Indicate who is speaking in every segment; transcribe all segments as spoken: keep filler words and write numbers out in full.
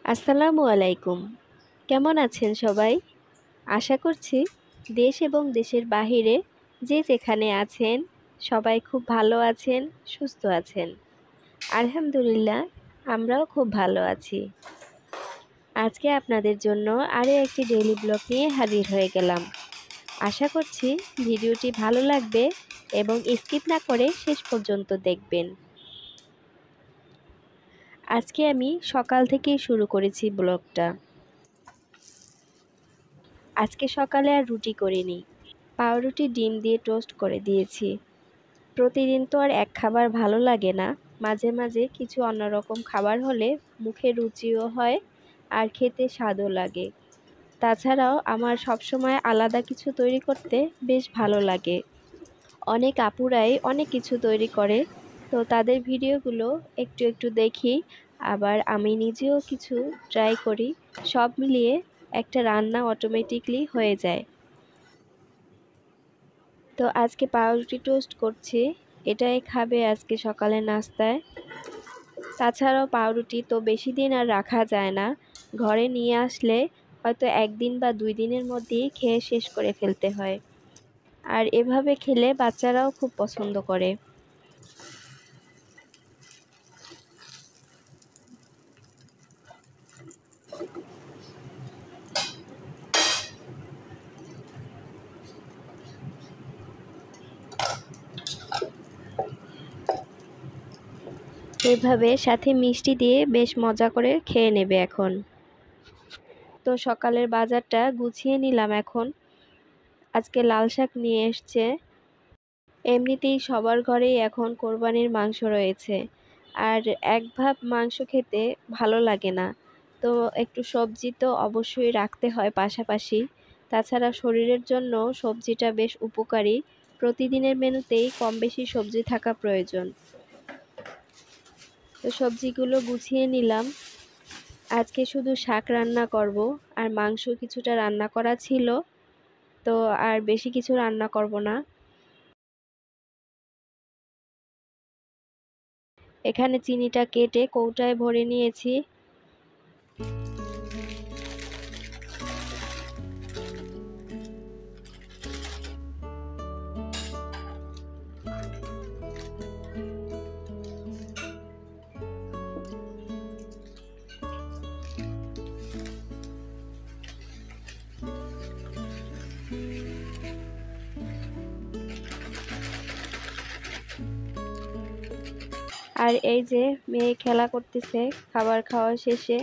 Speaker 1: আসসালামু আলাইকুম। কেমন আছেন সবাই? আশা করছি দেশ এবং দেশের বাহিরে যে যেখানে আছেন সবাই খুব ভালো আছেন, সুস্থ আছেন। আলহামদুলিল্লাহ আমরাও খুব ভালো আছি। আজকে আপনাদের জন্য আরও একটি ডেইলি ব্লগ নিয়ে হাজির হয়ে গেলাম। আশা করছি ভিডিওটি ভালো লাগবে এবং স্কিপ না করে শেষ পর্যন্ত দেখবেন। আজকে আমি সকাল থেকেই শুরু করেছি ব্লগটা। আজকে সকালে আর রুটি করিনি, পাউরুটি ডিম দিয়ে টোস্ট করে দিয়েছি। প্রতিদিন তো আর এক খাবার ভালো লাগে না, মাঝে মাঝে কিছু অন্যরকম খাবার হলে মুখে রুচিও হয় আর খেতে স্বাদও লাগে। তাছাড়াও আমার সবসময় আলাদা কিছু তৈরি করতে বেশ ভালো লাগে। অনেক আপুরাই অনেক কিছু তৈরি করে, তো তাদের ভিডিওগুলো একটু একটু দেখি, আবার আমি নিজেও কিছু ট্রাই করি। সব মিলিয়ে একটা রান্না অটোমেটিকলি হয়ে যায়। তো আজকে পাউরুটি টোস্ট করছি, এটাই খাবে আজকে সকালে নাস্তায়। তাছাড়াও পাউরুটি তো বেশি দিন আর রাখা যায় না, ঘরে নিয়ে আসলে হয়তো একদিন বা দুই দিনের মধ্যেই খেয়ে শেষ করে ফেলতে হয়। আর এভাবে খেলে বাচ্চারাও খুব পছন্দ করে। এভাবে সাথে মিষ্টি দিয়ে বেশ মজা করে খেয়ে নেবে এখন। তো সকালের বাজারটা গুছিয়ে নিলাম এখন। আজকে লাল শাক নিয়ে এসছে। এমনিতেই সবার ঘরেই এখন কোরবানির মাংস রয়েছে, আর এক ভাব মাংস খেতে ভালো লাগে না, তো একটু সবজি তো অবশ্যই রাখতে হয় পাশাপাশি। তাছাড়া শরীরের জন্য সবজিটা বেশ উপকারী, প্রতিদিনের মেনুতেই কম বেশি সবজি থাকা প্রয়োজন। তো সবজিগুলো গুছিয়ে নিলাম। আজকে শুধু শাক রান্না করব, আর মাংস কিছুটা রান্না করা ছিল, তো আর বেশি কিছু রান্না করব না। এখানে চিনিটা কেটে কৌটায় ভরে নিয়েছি। আর এই যে মেয়ে খেলা করতেছে খাবার খাওয়া শেষে।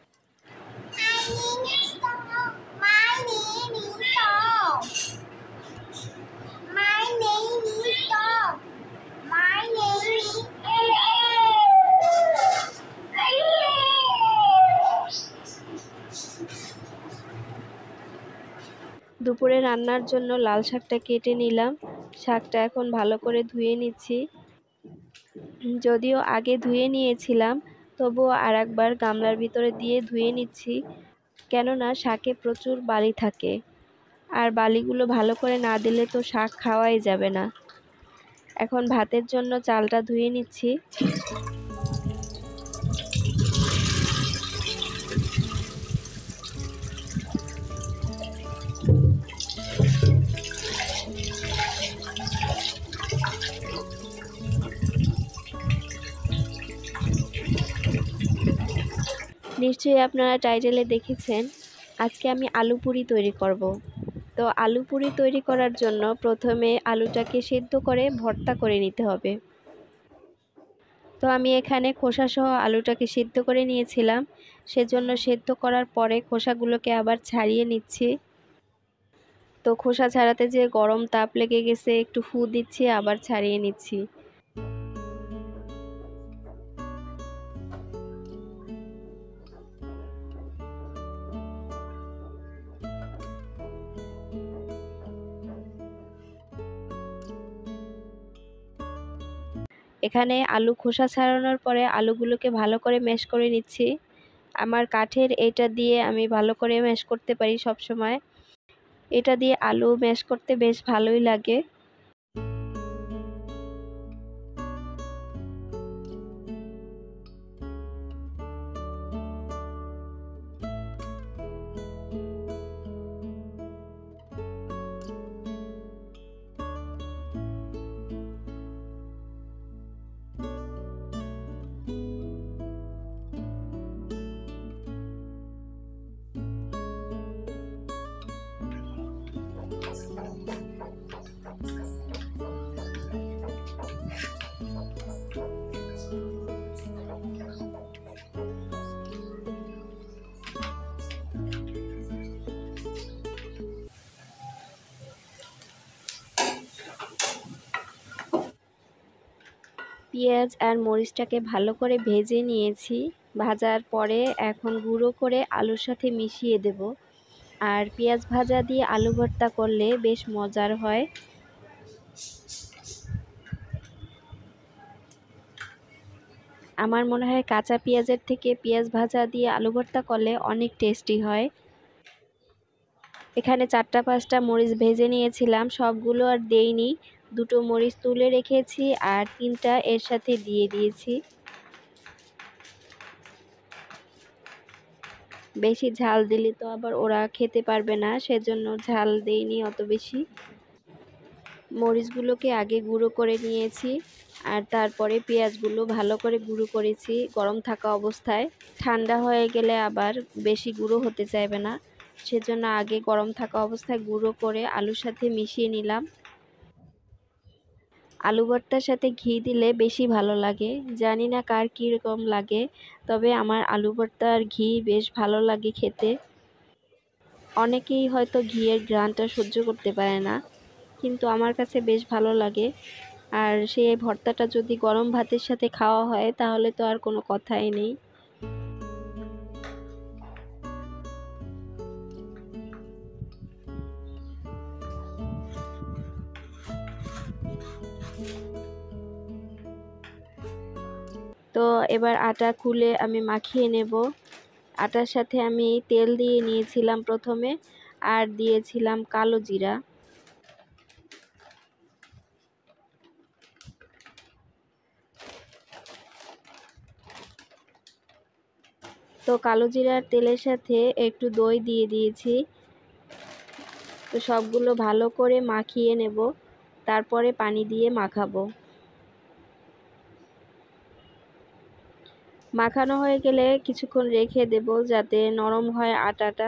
Speaker 1: দুপুরে রান্নার জন্য লাল শাকটা কেটে নিলাম। শাকটা এখন ভালো করে ধুয়ে নিচ্ছি। যদিও আগে ধুয়ে নিয়েছিলাম, তবুও আর একবার গামলার ভিতরে দিয়ে ধুয়ে নিচ্ছি, কেননা শাকে প্রচুর বালি থাকে, আর বালিগুলো ভালো করে না দিলে তো শাক খাওয়াই যাবে না। এখন ভাতের জন্য চালটা ধুয়ে নিচ্ছি। নিশ্চয়ই আপনারা টাইটেলে দেখেছেন আজকে আমি আলু পুরি তৈরি করব। তো আলু পুরি তৈরি করার জন্য প্রথমে আলুটাকে সেদ্ধ করে ভর্তা করে নিতে হবে। তো আমি এখানে খোসাসহ আলুটাকে সিদ্ধ করে নিয়েছিলাম, সেজন্য সেদ্ধ করার পরে খোসাগুলোকে আবার ছাড়িয়ে নিচ্ছি। তো খোসা ছাড়াতে যে গরম তাপ লেগে গেছে, একটু ফু দিচ্ছি আবার ছাড়িয়ে নিচ্ছি। এখানে আলু খোসা ছাড়ানোর পরে আলুগুলোকে ভালো করে ম্যাশ করে নিচ্ছি। আমার কাঠের এটা দিয়ে আমি ভালো করে ম্যাশ করতে পারি সব সময়। এটা দিয়ে আলু ম্যাশ করতে বেশ ভালোই লাগে। পেঁয়াজ আর মরিচটাকে ভালো করে ভেজে নিয়েছি। ভাজার পরে এখন গুঁড়ো করে আলুর সাথে মিশিয়ে দেব। আর পেঁয়াজ ভাজা দিয়ে আলু ভর্তা করলে বেশ মজার হয়। আমার মনে হয় কাঁচা পেঁয়াজের থেকে পেঁয়াজ ভাজা দিয়ে আলু ভর্তা করলে অনেক টেস্টি হয়। এখানে চারটা পাঁচটা মরিচ ভেজে নিয়েছিলাম, সবগুলো আর দেইনি, দুটো মরিচ তুলে রেখেছি আর তিনটা এর সাথে দিয়ে দিয়েছি। বেশি ঝাল দিলে তো আবার ওরা খেতে পারবে না, সেজন্য ঝাল দেইনি অত বেশি। মরিচগুলোকে আগে গুঁড়ো করে নিয়েছি আর তারপরে পেঁয়াজগুলো ভালো করে গুঁড়ো করেছি গরম থাকা অবস্থায়। ঠান্ডা হয়ে গেলে আবার বেশি গুঁড়ো হতে চাইবে না, সেজন্য আগে গরম থাকা অবস্থায় গুঁড়ো করে আলুর সাথে মিশিয়ে নিলাম। আলু ভর্তার সাথে ঘি দিলে বেশি ভালো লাগে। জানি না কার কীরকম লাগে, তবে আমার আলু ভর্তা আর ঘি বেশ ভালো লাগে খেতে। অনেকেই হয়তো ঘিয়ের ঘ্রাণটা সহ্য করতে পারে না, কিন্তু আমার কাছে বেশ ভালো লাগে। আর সেই ভর্তাটা যদি গরম ভাতের সাথে খাওয়া হয় তাহলে তো আর কোনো কথাই নেই। তো এবার আটা খুলে আমি মাখিয়ে নেব। আটার সাথে আমি তেল দিয়ে নিয়েছিলাম প্রথমে, আর দিয়েছিলাম কালো জিরা। তো কালো জিরার তেলের সাথে একটু দই দিয়ে দিয়েছি। তো সবগুলো ভালো করে মাখিয়ে নেব, তারপরে পানি দিয়ে মাখাবো। মাখানো হয়ে গেলে কিছুক্ষণ রেখে দেব যাতে নরম হয় আটাটা।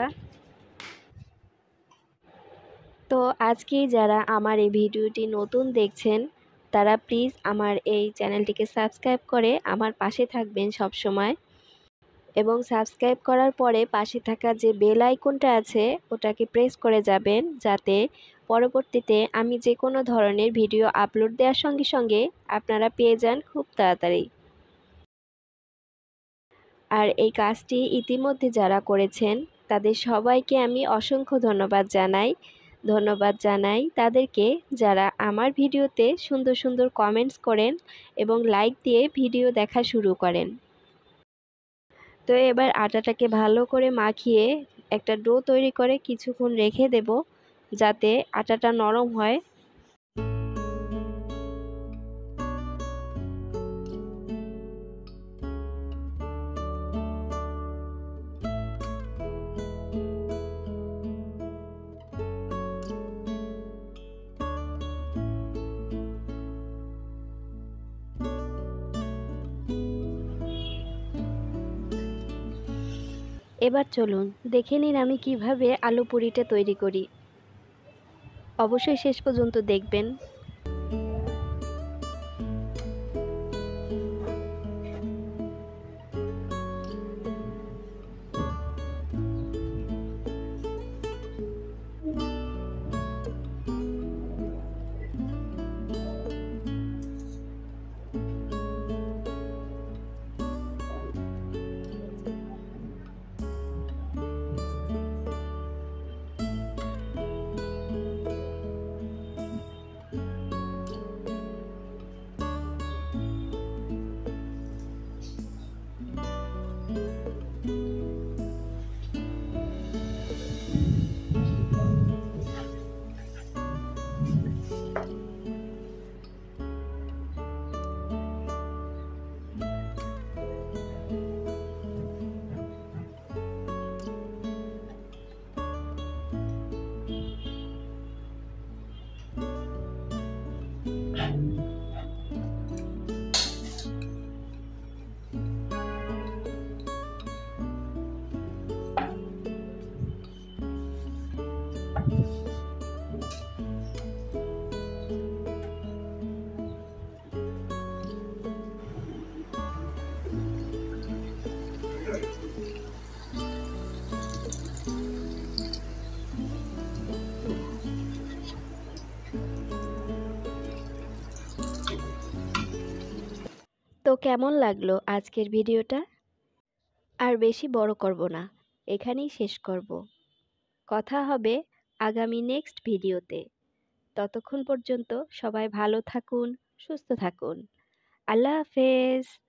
Speaker 1: তো আজকে যারা আমার এই ভিডিওটি নতুন দেখছেন তারা প্লিজ আমার এই চ্যানেলটিকে সাবস্ক্রাইব করে আমার পাশে থাকবেন সব সময়। এবং সাবস্ক্রাইব করার পরে পাশে থাকা যে বেল আইকনটা আছে ওটাকে প্রেস করে যাবেন, যাতে পরবর্তীতে আমি যে কোনো ধরনের ভিডিও আপলোড দেওয়ার সঙ্গে সঙ্গে আপনারা পেয়ে যান খুব তাড়াতাড়ি। আর এই কাজটি ইতিমধ্যে যারা করেছেন তাদের সবাইকে আমি অসংখ্য ধন্যবাদ জানাই। ধন্যবাদ জানাই তাদেরকে যারা আমার ভিডিওতে সুন্দর সুন্দর কমেন্টস করেন এবং লাইক দিয়ে ভিডিও দেখা শুরু করেন। তো এবার আটাটাকে ভালো করে মাখিয়ে একটা ডো তৈরি করে কিছুক্ষণ রেখে দেব যাতে আটাটা নরম হয়। এবার চলুন দেখে নিন আমি কিভাবে আলু পুরিটা তৈরি করি। অবশ্যই শেষ পর্যন্ত দেখবেন। তো কেমন লাগলো আজকের ভিডিওটা? আর বেশি বড় করব না, এখানেই শেষ করব। কথা হবে আগামী নেক্সট ভিডিওতে। ততক্ষণ পর্যন্ত সবাই ভালো থাকুন, সুস্থ থাকুন। আল্লাহ হাফেজ।